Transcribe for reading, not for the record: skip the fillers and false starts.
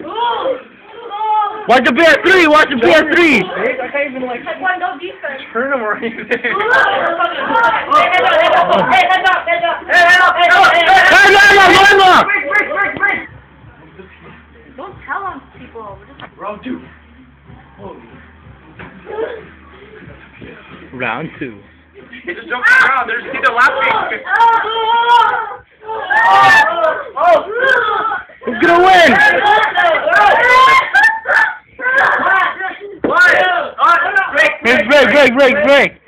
Watch the PS3. Watch the PS3. I can't even like Taekwondo defense. turn him or anything. Hey, heads up. Hey, heads up. Heads up. Hey, heads up. Hey, no. Break. Don't tell on people. We're just Round 2. Round 2. He just jumped around. There's either laughing. Who's gonna win? What? Break.